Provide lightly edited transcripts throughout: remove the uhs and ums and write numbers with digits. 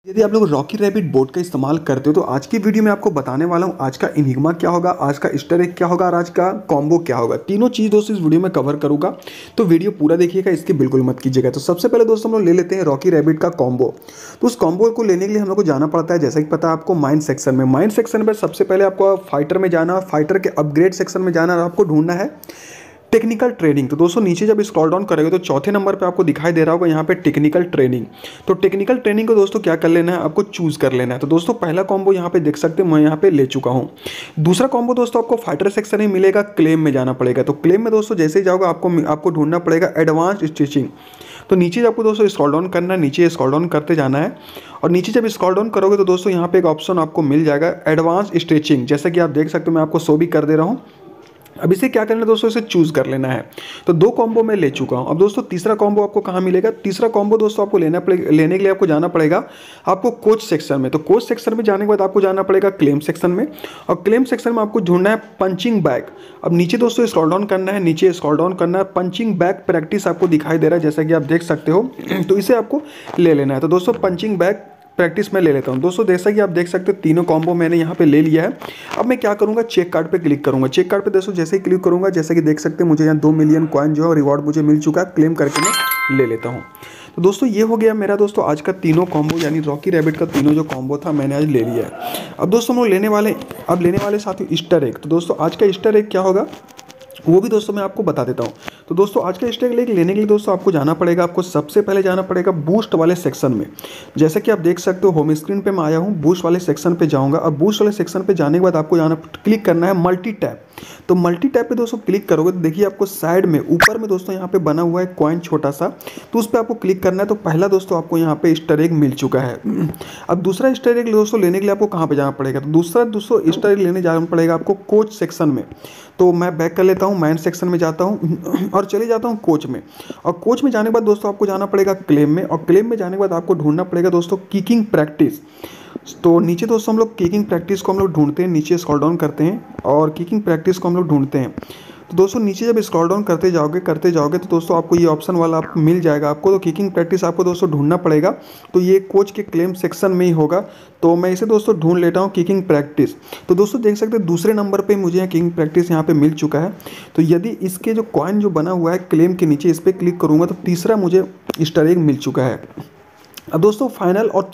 यदि आप लोग रॉकी रैबिट बोट का इस्तेमाल करते हो तो आज की वीडियो में आपको बताने वाला हूँ आज का इनिग्मा क्या होगा, आज का ईस्टर एग क्या होगा और आज का कॉम्बो क्या होगा। तीनों चीज़ दोस्तों इस वीडियो में कवर करूंगा, तो वीडियो पूरा देखिएगा, इसकी बिल्कुल मत कीजिएगा। तो सबसे पहले दोस्तों हम लोग ले लेते हैं रॉकी रैबिट का कॉम्बो। तो उस कॉम्बो को लेने के लिए हम लोग को जाना पड़ता है, जैसा कि पता है आपको, माइन सेक्शन में। माइन सेक्शन में सबसे पहले आपको फाइटर में जाना, फाइटर के अपग्रेड सेक्शन में जाना और आपको ढूंढना है टेक्निकल ट्रेनिंग। तो दोस्तों नीचे जब स्क्रॉल डाउन करेंगे तो चौथे नंबर पे आपको दिखाई दे रहा होगा यहाँ पे टेक्निकल ट्रेनिंग। तो टेक्निकल ट्रेनिंग को दोस्तों क्या कर लेना है, आपको चूज कर लेना है। तो दोस्तों पहला कॉम्बो यहाँ पे देख सकते हैं, मैं यहाँ पे ले चुका हूँ। दूसरा कॉम्बो दोस्तों आपको फाइटर सेक्शन में मिलेगा, क्लेम में जाना पड़ेगा। तो क्लेम में दोस्तों जैसे ही जाओगे आपको ढूंढना पड़ेगा एडवांस स्टिचिंग। तो नीचे आपको दोस्तों स्क्रॉल डाउन करना है, नीचे स्क्रॉल डाउन करते जाना है और नीचे जब स्क्रॉल डाउन करोगे तो दोस्तों यहाँ पे एक ऑप्शन आपको मिल जाएगा एडवांस स्टिचिंग, जैसा कि आप देख सकते हो, मैं आपको शो भी कर दे रहा हूँ। अब इसे क्या करना है दोस्तों, इसे चूज कर लेना है। तो दो कॉम्बो मैं ले चुका हूं। अब दोस्तों तीसरा कॉम्बो आपको कहां मिलेगा, तीसरा कॉम्बो दोस्तों आपको लेने के लिए आपको जाना पड़ेगा आपको कोच सेक्शन में। तो कोच सेक्शन में जाने के बाद आपको जाना पड़ेगा क्लेम सेक्शन में, और क्लेम सेक्शन में आपको ढूंढना है पंचिंग बैग। अब नीचे दोस्तों स्क्रॉल डाउन करना है, नीचे स्क्रॉल डाउन करना है, पंचिंग बैग प्रैक्टिस आपको दिखाई दे रहा है, जैसा कि आप देख सकते हो। तो इसे आपको ले लेना है। तो दोस्तों पंचिंग बैग प्रैक्टिस में ले लेता हूं। दोस्तों जैसा कि आप देख सकते हो तीनों कॉम्बो मैंने यहाँ पे ले लिया है। अब मैं क्या करूँगा, चेक कार्ड पे क्लिक करूँगा। चेक कार्ड पे दोस्तों जैसे ही क्लिक करूँगा, जैसे कि देख सकते हैं, मुझे यहाँ 2 मिलियन कॉइन जो है रिवॉर्ड मुझे मिल चुका है, क्लेम करके मैं ले लेता हूँ। तो दोस्तों ये हो गया मेरा दोस्तों आज का तीनों कॉम्बो, यानी रॉकी रैबिट का तीनों जो कॉम्बो था मैंने आज ले लिया है। अब दोस्तों हम लोग लेने वाले साथ ईस्टर एग। तो दोस्तों आज का ईस्टर एग क्या होगा वो भी दोस्तों मैं आपको बता देता हूँ। तो दोस्तों आज का ईस्टर एग लेने के लिए दोस्तों आपको जाना पड़ेगा, आपको सबसे पहले जाना पड़ेगा बूस्ट वाले सेक्शन में। जैसे कि आप देख सकते हो होम स्क्रीन पे मैं आया हूँ, बूस्ट वाले सेक्शन पे जाऊँगा। अब बूस्ट वाले सेक्शन पे जाने के बाद आपको क्लिक करना है मल्टी टैप। तो मल्टी टैप पे दोस्तों क्लिक करोगे तो देखिए आपको साइड में ऊपर में दोस्तों यहाँ पे बना हुआ है कॉइन छोटा सा, तो उस पर आपको क्लिक करना है। तो पहला दोस्तों आपको यहाँ पे ईस्टर एग मिल चुका है। अब दूसरा ईस्टर एग दोस्तों लेने के लिए आपको कहाँ पे जाना पड़ेगा, तो दूसरा दोस्तों ईस्टर एग लेने जाना पड़ेगा आपको कोच सेक्शन में। तो मैं बैक कर लेता हूँ, माइन सेक्शन में जाता हूँ और चले जाता हूँ कोच में। और कोच में जाने के बाद दोस्तों आपको जाना पड़ेगा क्लेम में, और क्लेम में जाने के बाद आपको ढूंढना पड़ेगा दोस्तों किकिंग प्रैक्टिस। तो नीचे दोस्तों हम लोग किकिंग प्रैक्टिस को हम लोग ढूंढते हैं, नीचे स्क्रॉल डाउन करते हैं और किकिंग प्रैक्टिस को हम लोग ढूंढते हैं। तो दोस्तों नीचे जब स्क्रॉल डाउन करते जाओगे तो दोस्तों आपको ये ऑप्शन वाला आपको मिल जाएगा। आपको तो किकिंग प्रैक्टिस आपको दोस्तों ढूंढना पड़ेगा, तो ये कोच के क्लेम सेक्शन में ही होगा। तो मैं इसे दोस्तों ढूंढ लेता हूँ किकिंग प्रैक्टिस। तो दोस्तों देख सकते हैं दूसरे नंबर पे मुझे यहाँ किकिंग प्रैक्टिस यहाँ पे मिल चुका है। तो यदि इसके जो कॉइन जो बना हुआ है क्लेम के नीचे, इस पर क्लिक करूँगा तो तीसरा मुझे ईस्टर एग मिल चुका है। अब दोस्तों फाइनल और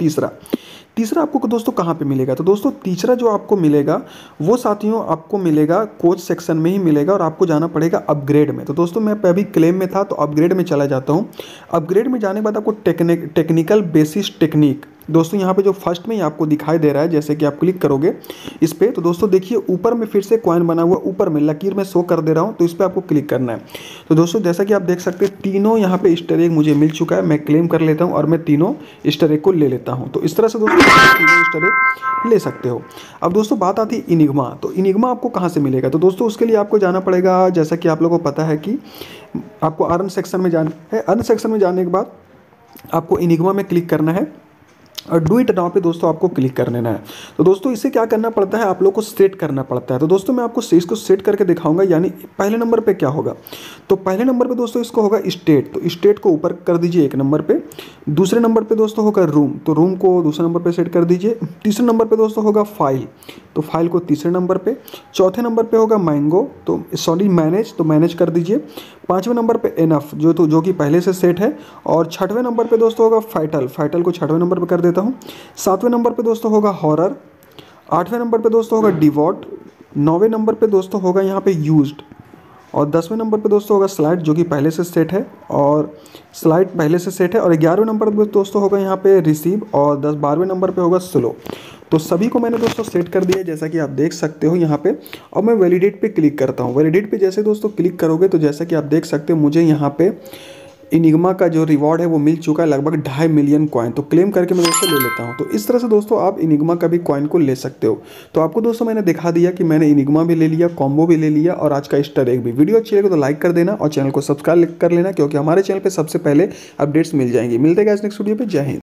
तीसरा आपको दोस्तों कहाँ पे मिलेगा, तो दोस्तों तीसरा जो आपको मिलेगा वो साथियों आपको मिलेगा कोच सेक्शन में ही मिलेगा, और आपको जाना पड़ेगा अपग्रेड में। तो दोस्तों मैं अभी क्लेम में था तो अपग्रेड में चला जाता हूँ। अपग्रेड में जाने के बाद आपको टेक्निकल बेसिस टेक्निक दोस्तों यहाँ पे जो फर्स्ट में ही आपको दिखाई दे रहा है, जैसे कि आप क्लिक करोगे इस पर तो दोस्तों देखिए ऊपर में फिर से कॉइन बना हुआ, ऊपर में लकीर में शो कर दे रहा हूँ, तो इस पर आपको क्लिक करना है। तो दोस्तों जैसा कि आप देख सकते हैं तीनों यहाँ पे ईस्टर एग मुझे मिल चुका है, मैं क्लेम कर लेता हूँ और मैं तीनों ईस्टर एग को ले लेता हूँ। तो इस तरह से दोस्तों तीनों ईस्टर एग ले सकते हो। अब दोस्तों बात आती है इनिग्मा। तो इनिग्मा आपको कहाँ से मिलेगा, तो दोस्तों उसके लिए आपको जाना पड़ेगा, जैसा कि आप लोगों को पता है कि आपको अर्न सेक्शन में जाना है। अर्न सेक्शन में जाने के बाद आपको इनिग्मा में क्लिक करना है और डू इट नाउ पे दोस्तों आपको क्लिक कर लेना है। तो दोस्तों इसे क्या करना पड़ता है, आप लोग को सेट करना पड़ता है। तो दोस्तों मैं आपको इसको सेट करके दिखाऊंगा, यानी पहले नंबर पे क्या होगा। तो पहले नंबर पे दोस्तों इसको होगा स्टेट, तो स्टेट को ऊपर कर दीजिए 1 नंबर पे। दूसरे नंबर पे दोस्तों होगा रूम, तो रूम को दूसरे नंबर पे सेट कर दीजिए। तीसरे नंबर पे दोस्तों होगा फाइल, तो फाइल को तीसरे नंबर पे। चौथे नंबर पे होगा मैंगो, तो मैनेज, तो मैनेज कर दीजिए। 5वें नंबर पे एनफ जो कि पहले से सेट है। और 6वें नंबर पे दोस्तों होगा फाइटल को 6वें नंबर पे कर देता हूँ। 7वें नंबर पे दोस्तों होगा हॉरर। 8वें नंबर पे दोस्तों होगा डिवॉट। 9वें नंबर पे दोस्तों होगा यहाँ पे यूज्ड। और 10वें नंबर पे दोस्तों होगा स्लाइड, जो कि पहले से सेट है, और स्लाइड पहले से सेट है। और 11वें नंबर पे दोस्तों होगा यहाँ पे रिसीव, और 12वें नंबर पे होगा स्लो। तो सभी को मैंने दोस्तों सेट कर दिया, जैसा कि आप देख सकते हो यहाँ पे। और मैं वैलिडेट पे क्लिक करता हूँ। वैलिडेट पे जैसे दोस्तों क्लिक करोगे तो जैसा कि आप देख सकते हो मुझे यहाँ पे इनिग्मा का जो रिवॉर्ड है वो मिल चुका है, लगभग 2.5 मिलियन कॉइन। तो क्लेम करके मैं दोस्तों ले लेता हूँ। तो इस तरह से दोस्तों आप इनिग्मा का भी कॉइन को ले सकते हो। तो आपको दोस्तों मैंने दिखा दिया कि मैंने इनिग्मा भी ले लिया, कॉम्बो भी ले लिया, और आज का ईस्टर एग भी। वीडियो अच्छी लगे तो लाइक कर देना और चैनल को सब्सक्राइब कर लेना, क्योंकि हमारे चैनल पर सबसे पहले अपडेट्स मिल जाएंगी। मिलते हैं नेक्स्ट वीडियो पर। जय हिंद।